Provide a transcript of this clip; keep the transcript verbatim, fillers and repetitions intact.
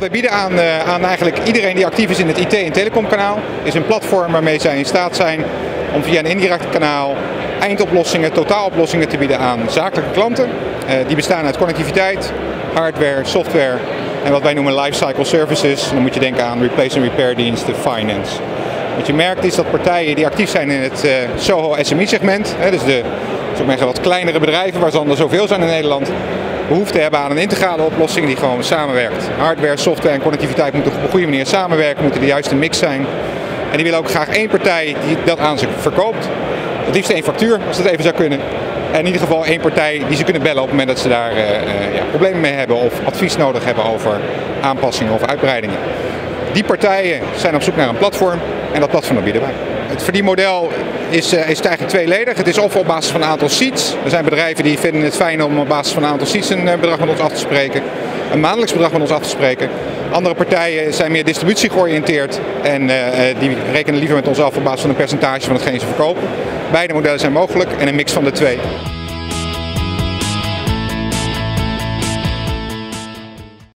wij bieden aan, uh, aan eigenlijk iedereen die actief is in het I T- en telecomkanaal, is een platform waarmee zij in staat zijn om via een indirect kanaal eindoplossingen, totaaloplossingen te bieden aan zakelijke klanten. Uh, die bestaan uit connectiviteit, hardware, software en wat wij noemen lifecycle services. Dan moet je denken aan replace and repair diensten, finance. Wat je merkt is dat partijen die actief zijn in het uh, SOHO S M I segment, hè, dus de zou ik zeggen, wat kleinere bedrijven waar er zoveel zijn in Nederland, behoefte hebben aan een integrale oplossing die gewoon samenwerkt. Hardware, software en connectiviteit moeten op een goede manier samenwerken, moeten de juiste mix zijn. En die willen ook graag één partij die dat aan ze verkoopt. Het liefst één factuur, als dat even zou kunnen. En in ieder geval één partij die ze kunnen bellen op het moment dat ze daar uh, uh, ja, problemen mee hebben of advies nodig hebben over aanpassingen of uitbreidingen. Die partijen zijn op zoek naar een platform en dat platform bieden wij. Het verdienmodel is, uh, is eigenlijk tweeledig. Het is of op basis van een aantal seats. Er zijn bedrijven die vinden het fijn om op basis van een aantal seats een uh, bedrag met ons af te spreken. Een maandelijks bedrag met ons af te spreken. Andere partijen zijn meer distributie georiënteerd en uh, die rekenen liever met ons af op basis van een percentage van hetgeen ze verkopen. Beide modellen zijn mogelijk en een mix van de twee.